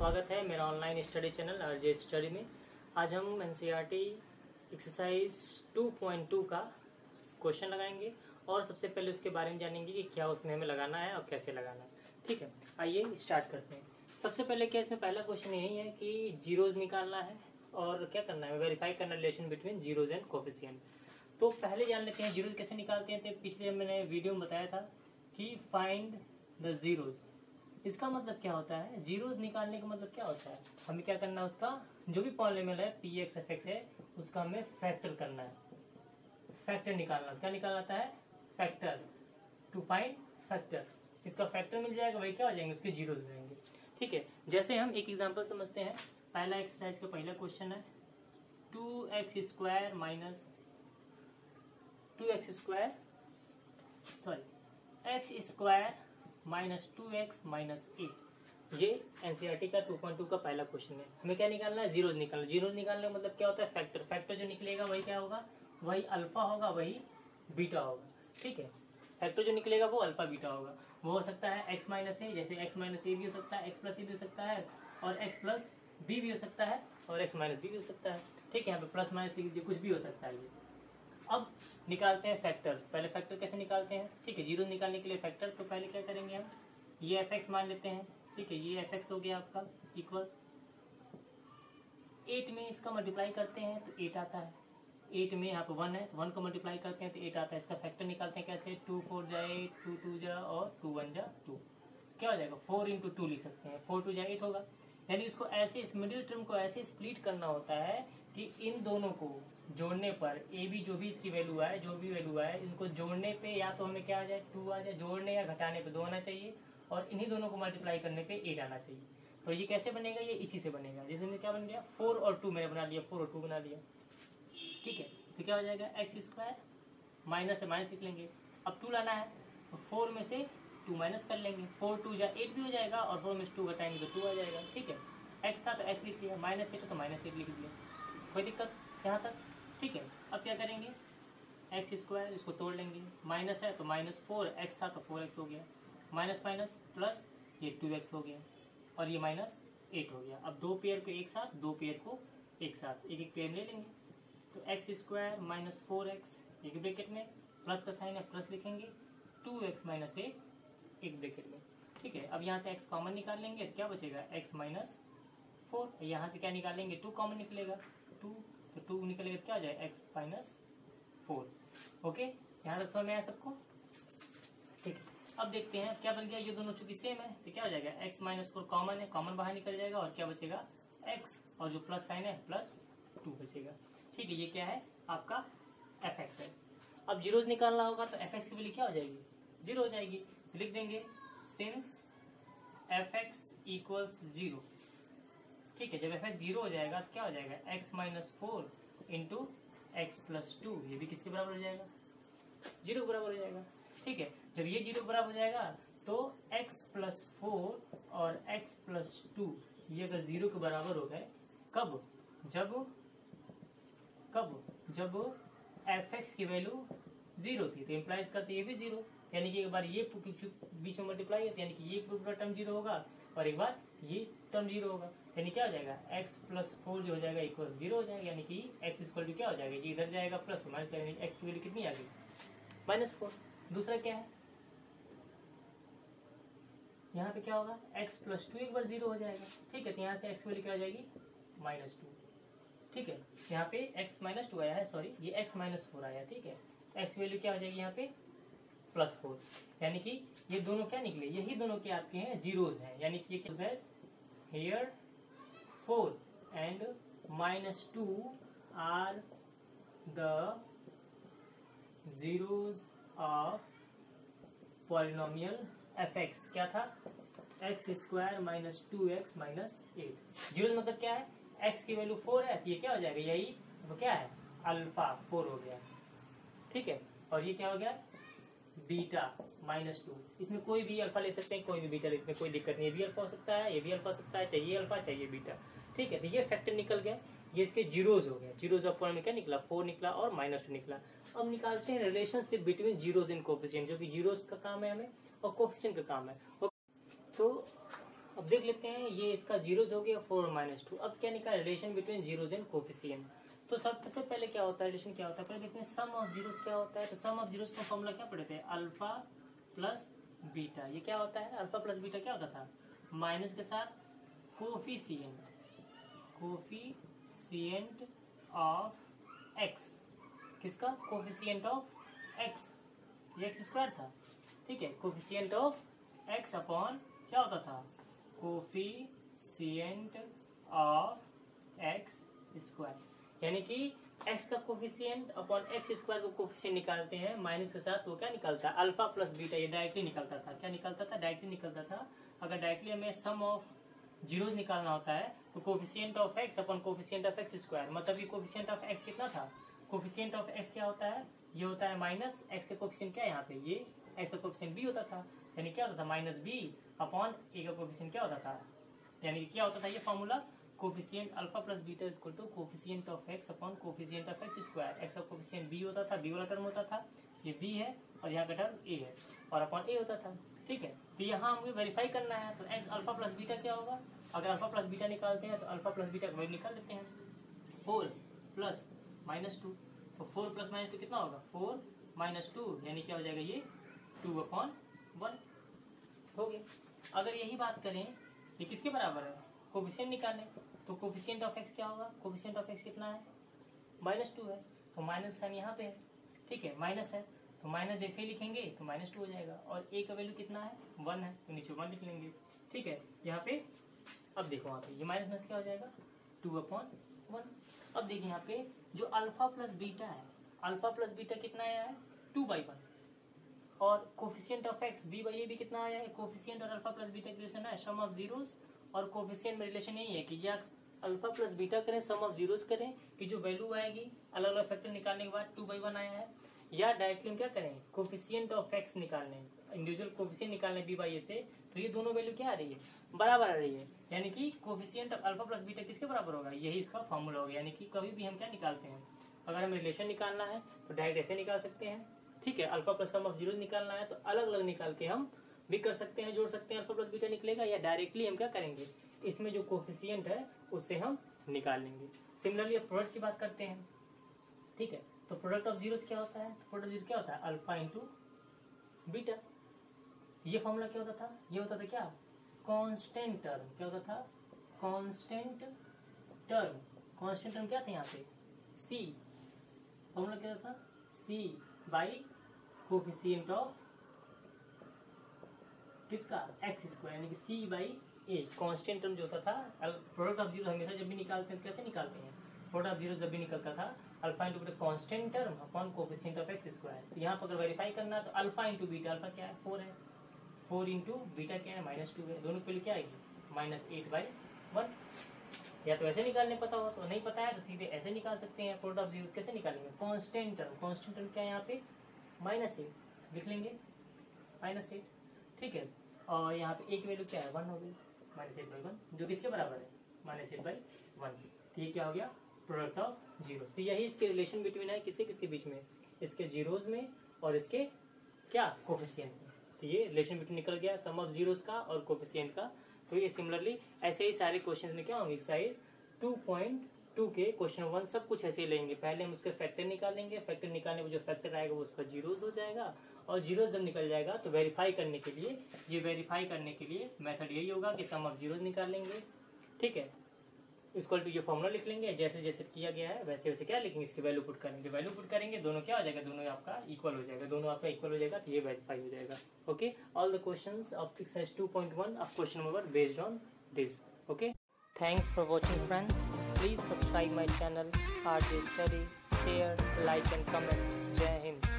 स्वागत है मेरा online study channel RJ study में। आज हम एनसीईआरटी एक्सरसाइज 2.2 का क्वेश्चन लगाएंगे और सबसे पहले उसके बारे में जानेंगे कि क्या उसमें हमें लगाना है और कैसे लगाना है। ठीक है, आइए स्टार्ट करते हैं। सबसे पहले क्या इसमें पहला क्वेश्चन यही है कि जीरोज निकालना है और क्या करना है, वेरीफाई करना relation between zeros and coefficient. तो पहले जान लेते हैं जीरोज कैसे निकालते हैं। तो पिछले मैंने वीडियो में बताया था कि फाइंड द जीरोज। इसका मतलब क्या होता है, जीरोज निकालने का मतलब क्या होता है, हमें क्या करना है, उसका जो भी पॉलिनोमियल है पी एक्स एफ एक्स है उसका हमें फैक्टर करना है, फैक्टर निकालना। क्या निकालना आता है, फैक्टर। टू फाइंड फैक्टर, इसका फैक्टर मिल जाएगा, वही क्या हो जाएंगे, उसके जीरोज हो जाएंगे। ठीक है, जैसे हम एक एग्जांपल समझते हैं। पहला एक्सरसाइज का पहला क्वेश्चन है 2x² minus 2x² sorry x² minus 2x minus 8। ये एनसीईआरटी का 2.2 का पहला क्वेश्चन है। हमें क्या निकालना है, जीरोज निकालना। जीरोज निकालने का मतलब क्या होता है, फैक्टर। फैक्टर जो निकलेगा वही क्या होगा, वही अल्फा होगा, वही बीटा होगा। ठीक है, फैक्टर जो निकलेगा वो अल्फा बीटा होगा। वो हो सकता है x माइनस ए, जैसे x माइनस ए भी हो सकता है, x प्लस ए भी हो सकता है, और x प्लस बी भी हो सकता है, और x माइनस बी भी हो सकता है। ठीक है, यहाँ पे प्लस माइनस लीजिए, कुछ भी हो सकता है ये। अब निकालते हैं फैक्टर। पहले फैक्टर कैसे निकालते हैं। ठीक है, जीरो निकालने के लिए फैक्टर, तो पहले क्या करेंगे हम, ये एफ एक्स मान लेते हैं। ठीक है, ये एफ एक्स हो गया आपका इक्वल्स 8 में इसका मल्टीप्लाई करते हैं तो 8 आता है। 8 में यहाँ पे 1 है तो 1 को मल्टीप्लाई करते हैं तो 8 आता है। इसका फैक्टर निकालते हैं कैसे, 2 4 जाए 2 2 जा और 2 1 जा 2। क्या हो जाएगा, 4 इंटू 2 लिख सकते हैं, 4 2 जा 8 होगा। यानी इसको ऐसे, इस मिडिल टर्म को ऐसे स्प्लिट करना होता है कि इन दोनों को जोड़ने पर ए बी जो भी इसकी वैल्यू आए, जो भी वैल्यू आए, इनको जोड़ने पे या तो हमें क्या आ जाए 2 आ जाए, जोड़ने या घटाने पे 2 आना चाहिए, और इन्हीं दोनों को मल्टीप्लाई करने पे 8 आना चाहिए। तो ये कैसे बनेगा, ये इसी से बनेगा। जैसे में क्या बन गया, 4 और 2 मैंने बना लिया, 4 और 2 बना लिया। ठीक है, तो क्या हो जाएगा, x² माइनस से माइनस लिख लेंगे। अब 2 लाना है तो 4 में से 2 माइनस कर लेंगे, 4 2 जा 8 भी हो जाएगा, और 4 में से 2 घटाएंगे तो 2 आ जाएगा। ठीक है, x था तो x लिख लिया, माइनस 8 तो माइनस 8 लिख दिया, कोई दिक्कत यहाँ तक। ठीक है, अब क्या करेंगे, x² इसको तोड़ लेंगे, माइनस है तो माइनस 4, x था तो 4x हो गया, माइनस माइनस प्लस ये 2x हो गया, और ये माइनस 8 हो गया। अब दो पेयर को एक साथ, दो पेयर को एक साथ, एक एक पेयर ले लेंगे। तो x² माइनस 4x एक ब्रैकेट में, प्लस का साइन है प्लस लिखेंगे, 2x माइनस 8 एक ब्रैकेट में। ठीक है, अब यहाँ से x कॉमन निकाल लेंगे तो क्या बचेगा, x माइनस 4। यहाँ से क्या निकालेंगे, 2 कॉमन निकलेगा, 2 तो 2 निकलेगा तो क्या हो जाएगा, x माइनस 4। ओके, यहाँ तक समझ में आया सबको। ठीक है, अब देखते हैं क्या बन गया, ये दोनों चूंकि सेम है तो क्या हो जाएगा, x माइनस 4 कॉमन है, कॉमन बाहर निकल जाएगा, और क्या बचेगा, x और जो प्लस साइन है प्लस 2 बचेगा। ठीक है, ये क्या है, आपका एफ एक्स है। अब जीरोज निकालना होगा तो एफ एक्स की वैल्यू क्या हो जाएगी, 0 हो जाएगी। लिख देंगे सिंस एफ एक्स इक्वल्स 0। ठीक है, जब एफ एक्स 0 हो जाएगा तो क्या हो जाएगा, x minus 4 into x plus 2, ये भी किसके बराबर हो जाएगा, 0 बराबर हो जाएगा। ठीक है, जब ये 0 बराबर हो जाएगा तो x प्लस 4 और x प्लस 2 ये अगर 0 के बराबर हो गए, कब, जब एफ एक्स की वैल्यू 0 थी, तो इम्प्लाइज करते ये भी 0, यानी कि एक बार ये बीच में मल्टीप्लाई है, यानी कि ये पूरा टर्म 0 होगा, और एक बार ये टर्म 0 होगा, यानी क्या हो जाएगा, x प्लस 4 जो हो जाएगा इक्वल 0 हो जाएगा, यानी कि x इक्वल टू क्या हो जाएगा, ये इधर जाएगा प्लस माइनस, यानी x की वैल्यू कितनी आ गई, -4। दूसरा क्या है, यहाँ पे क्या होगा, x प्लस 2 एक बार 0 हो जाएगा। ठीक है, तो यहाँ से x की वैल्यू क्या हो जाएगी, -2। ठीक है, यहाँ पे x माइनस 2 आया है, सॉरी ये x माइनस 4 आया। ठीक है, x वैल्यू क्या हो जाएगी यहाँ पे +4, यानी कि ये दोनों क्या निकले, यही दोनों के आपके हैं जीरोज हैं, यानी कि ये here 4 and -2 are the zeros of polynomial f x. क्या था, x² minus 2x minus 8। Zeros मतलब क्या है, x की वैल्यू 4 है, ये क्या हो जाएगा, यही तो क्या है, अल्फा 4 हो गया। ठीक है, और ये क्या हो गया, बीटा -2। इसमें कोई भी अल्फा ले सकते हैं, कोई भी बीटा ले सकते हैं, कोई दिक्कत नहीं है। ये भी अल्फा हो सकता है, ये भी अल्फा हो सकता है, चाहिए अल्फा चाहिए बीटा। ठीक है, तो ये फैक्टर निकल गया, ये इसके जीरोज हो गया। जीरोज ऑफ पॉइंट में क्या निकला, 4 निकला और -2 निकला। अब निकालते हैं relationship between zeros and coefficient, जो कि जीरोज का काम है हमें और कोफिशिएंट का काम है। तो अब देख लेते हैं, ये इसका जीरोज हो गया 4 - 2। अब क्या निकाल, relation between zeros and coefficient. तो सबसे पहले क्या होता है, रिलेशन क्या होता है, पहले देखते हैं सम ऑफ जीरोस क्या होता है। तो सम ऑफ जीरोस का फॉर्मूला क्या पढ़े थे, अल्फा प्लस बीटा। ये क्या होता है, अल्फा प्लस बीटा क्या होता था, माइनस के साथ कोफिशिएंट ऑफ एक्स। किसका, कोफिशिएंट ऑफ एक्स, ये एक्स स्क्वायर था, ठीक है। कोफिशिएंट ऑफ एक्स अपॉन क्या होता था, कोफिशिएंट ऑफ एक्स स्क्वायर। यानी कि x का कोफिशिएंट अपॉन एक्स स्क्वायर को कोफिशिएंट निकालते हैं माइनस के साथ, तो क्या निकलता है, अल्फा प्लस बीटा। ये डायरेक्टली निकलता था, क्या निकलता था, डायरेक्टली निकलता था। अगर डायरेक्टली हमें सम ऑफ जीरोस निकालना होता है तो coefficient of x upon coefficient of x square, मतलब ये कोफिशिएंट ऑफ एक्स कितना था, कोफिशिएंट ऑफ एक्स क्या होता है, ये होता है माइनस एक्स का कोफिशिएंट क्या है यहाँ पे, ये एक्स का कोफिशिएंट बी होता था, यानी क्या होता था माइनस बी अपॉन ए का कोफिशिएंट क्या होता था, यानी क्या होता था ये formula, coefficient alpha plus beta is equal to coefficient of x upon coefficient of x square. X का कोफिशिएंट बी होता था, बी वाला टर्म होता था, ये बी है और यहाँ का टर्म ए है और अपॉन ए होता था, ठीक है। तो यहाँ हमें वेरीफाई करना है, तो एक्स अल्फा प्लस बीटा क्या होगा, अगर अल्फा प्लस बीटा निकालते हैं तो अल्फा प्लस बीटा का वैल्यू निकाल देते हैं, 4 प्लस -2। तो 4 प्लस -2 कितना होगा, 4 - 2, यानी क्या हो जाएगा ये 2/1 हो गया। अगर यही बात करें ये किसके बराबर है, कोफिशिएंट निकालने, तो कोफिशिएंट ऑफ एक्स क्या होगा, कोफिशिएंट ऑफ एक्स कितना है, -2 है, तो माइनस साइन यहाँ पे है, ठीक है, माइनस है तो माइनस जैसे ही लिखेंगे तो -2 हो जाएगा, और ए का वैल्यू कितना है 1 है, तो नीचे 1 लिख लेंगे, ठीक है। यहाँ पे अब देखो वहाँ पे ये माइनस क्या हो जाएगा 2/1। अब देखिए यहाँ पे जो अल्फा प्लस बीटा है, अल्फा प्लस बीटा कितना आया है 2/1, और coefficient of x b by a भी कितना आया है, कोफिशिएंट और अल्फा प्लस बीटा का रिलेशन है सम ऑफ जीरोस, और कोफिशिएंट में रिलेशन यही है कि या अल्फा प्लस बीटा करें, सम ऑफ जीरोस करें, कि जो वैल्यू आएगी अलग अलग फैक्टर निकालने के बाद 2/1 आया है, या डायरेक्टली हम क्या करें, कोफिशिएंट ऑफ एक्स निकालने, इंडिविजुअल कोफिशिएंट निकालने बी बाई ए से, तो ये दोनों वैल्यू क्या आ रही है, बराबर आ रही है, यानी कि coefficient of alpha plus beta किसके बराबर होगा, यही इसका फॉर्मूला होगा। यानी कि कभी भी हम क्या निकालते हैं, अगर हमें रिलेशन निकालना है तो डायरेक्ट ऐसे निकाल सकते हैं, ठीक है। Alpha plus sum of zero निकालना है तो अलग अलग निकाल के हम भी कर सकते हैं, जोड़ सकते हैं, अल्फा प्लस बीटा निकलेगा, या डायरेक्टली हम क्या करेंगे, इसमें जो कोफिशिएंट है उससे हम निकाल लेंगे। सिमिलरली प्रोडक्ट की बात करते हैं, ठीक है। तो प्रोडक्ट ऑफ जीरोस क्या होता है, तो प्रोडक्ट ऑफ जीरो क्या होता है, अल्फा इंटू बीटा। ये फॉर्मूला क्या होता था, ये होता था क्या, कांस्टेंट टर्म, क्या होता था, कांस्टेंट टर्म। कांस्टेंट टर्म क्या था यहाँ पे, सी, फॉर्मूला क्या होता था, सी बाई कोफिशिएंट ऑफ किसका, एक्स स्क्वायर, यानी कि c by a. Constant term जो होता था, प्रोडक्ट ऑफ जीरो हमेशा जब भी निकालते हैं तो कैसे निकालते हैं, प्रोडक्ट ऑफ जीरो जब भी निकलता था alpha into beta constant term upon coefficient of x square. तो यहाँ पर अगर वेरीफाई करना है तो अल्फा इंटू बीटा, अल्फा क्या है 4 है, 4 इंटू बीटा क्या है -2 है, दोनों के लिए क्या आएगी -8/1। या तो ऐसे निकालने पता हो, तो नहीं पता है तो सीधे ऐसे निकाल सकते हैं। प्रोडक्ट ऑफ जीरो कैसे निकालेंगे, कांस्टेंट टर्म, कांस्टेंट टर्म क्या है यहाँ पे -8 लिख लेंगे, -8, ठीक है। और यहाँ पे एक वैल्यू क्या है 1 हो गई, -8/1, जो किसके बराबर है -8/1। तो ये क्या हो गया, प्रोडक्ट ऑफ जीरोस। तो यही इसके रिलेशन बिटवीन है, किसके किसके बीच में, इसके जीरोस में और इसके क्या कोफिशिएंट में। तो ये रिलेशन बिटवीन निकल गया सम ऑफ जीरोस का और कोफिशिएंट का। तो ये सिमिलरली ऐसे ही सारे क्वेश्चन में क्या होंगे, एक्सरसाइज 2.2 के क्वेश्चन 1 सब कुछ ऐसे ही लेंगे। पहले हम उसके फैक्टर निकालेंगे, फैक्टर निकालने में जो फैक्टर आएगा वो उसका जीरोस हो जाएगा, और जीरोस जब निकल जाएगा तो वेरीफाई करने के लिए, ये वेरीफाई करने के लिए मेथड यही होगा कि सम ऑफ जीरोस निकाल लेंगे, ठीक है। इक्वल टू ये फॉर्मूला लिख लेंगे, जैसे जैसे किया गया है वैसे वैसे क्या लिखेंगे, इसकी वैल्यू पुट करेंगे, वैल्यू पुट करेंगे, दोनों क्या हो जाएगा, दोनों आपका इक्वल हो जाएगा, दोनों आपका इक्वल हो जाएगा, तो ये वेरीफाई हो जाएगा। Okay, all the questions of exercise 2.1 of question number based on this. Okay, thanks for watching friends, please subscribe my channel RJ Study, share, like and comment. Jai Hind.